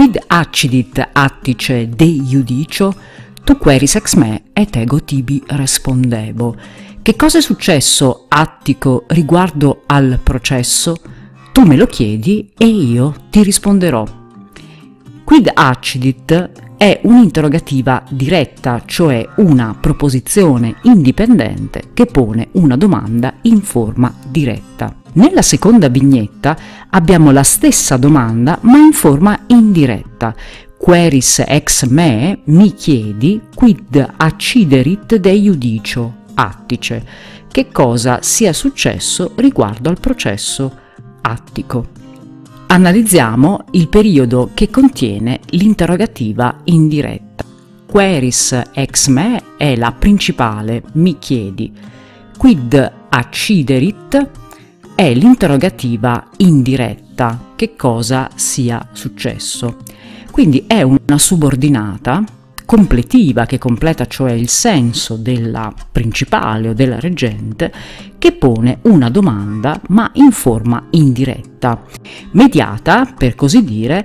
Quid accidit attice de iudicio, tu queris ex me et ego tibi respondebo. Che cosa è successo, Attico, riguardo al processo? Tu me lo chiedi e io ti risponderò. Quid accidit è un'interrogativa diretta, cioè una proposizione indipendente che pone una domanda in forma diretta. Nella seconda vignetta abbiamo la stessa domanda ma in forma indiretta. Queris ex me, mi chiedi, quid acciderit de iudicio, Attice, che cosa sia successo riguardo al processo Attico. Analizziamo il periodo che contiene l'interrogativa indiretta. Queris ex me è la principale, mi chiedi. Quid acciderit è l'interrogativa indiretta, che cosa sia successo. Quindi è una subordinata completiva che completa cioè il senso della principale o della reggente, che pone una domanda ma in forma indiretta, mediata per così dire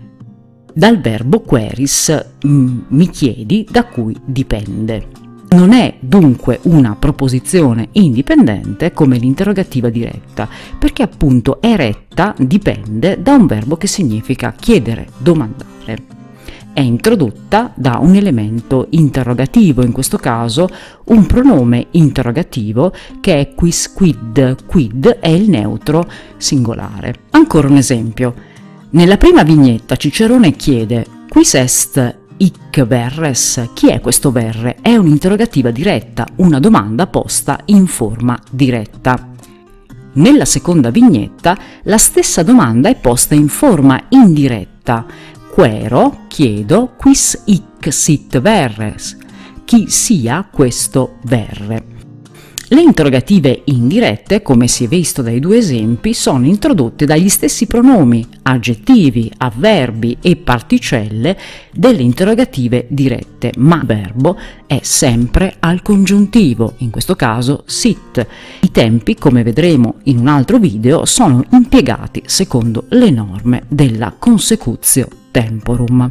dal verbo queris, mi chiedi, da cui dipende. Non è dunque una proposizione indipendente come l'interrogativa diretta, perché appunto è retta, dipende da un verbo che significa chiedere, domandare. È introdotta da un elemento interrogativo, in questo caso un pronome interrogativo che è quis quid. Quid è il neutro singolare. Ancora un esempio. Nella prima vignetta Cicerone chiede quis est hic verres, chi è questo verre? È un'interrogativa diretta, una domanda posta in forma diretta. Nella seconda vignetta la stessa domanda è posta in forma indiretta. Quero, chiedo, quis hic sit verres, chi sia questo verre. Le interrogative indirette, come si è visto dai due esempi, sono introdotte dagli stessi pronomi, aggettivi, avverbi e particelle delle interrogative dirette, ma il verbo è sempre al congiuntivo, in questo caso sit. I tempi, come vedremo in un altro video, sono impiegati secondo le norme della consecutio temporum.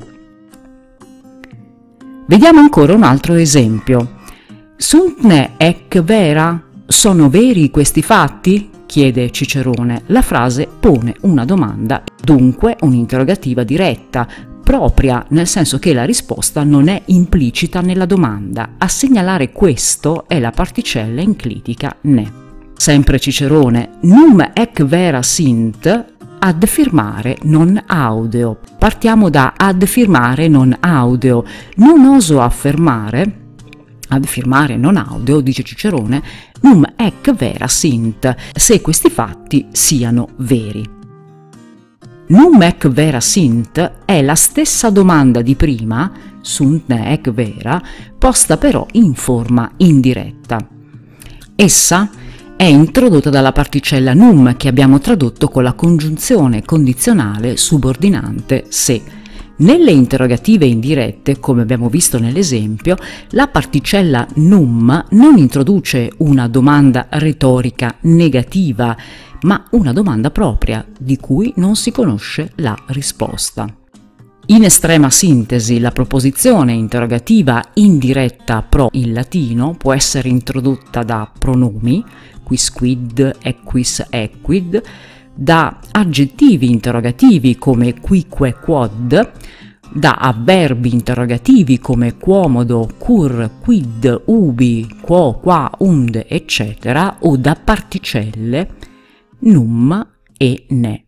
Vediamo ancora un altro esempio. Sunt ne ec vera? Sono veri questi fatti? Chiede Cicerone. La frase pone una domanda, dunque un'interrogativa diretta, propria, nel senso che la risposta non è implicita nella domanda. A segnalare questo è la particella enclitica ne. Sempre Cicerone. Num ec vera sint ad firmare non audeo. Partiamo da ad firmare non audeo. Non oso affermare, ad firmare non audeo, dice Cicerone, num ec vera sint, se questi fatti siano veri. Num ec vera sint è la stessa domanda di prima, sunt ne ec vera, posta però in forma indiretta. Essa è introdotta dalla particella num, che abbiamo tradotto con la congiunzione condizionale subordinante se. Nelle interrogative indirette, come abbiamo visto nell'esempio, la particella num non introduce una domanda retorica negativa, ma una domanda propria, di cui non si conosce la risposta. In estrema sintesi, la proposizione interrogativa indiretta pro in latino può essere introdotta da pronomi, quisquid, equis, equid, da aggettivi interrogativi come quique, quod, da avverbi interrogativi come quomodo, cur, quid, ubi, quo, qua, und, eccetera, o da particelle num e ne.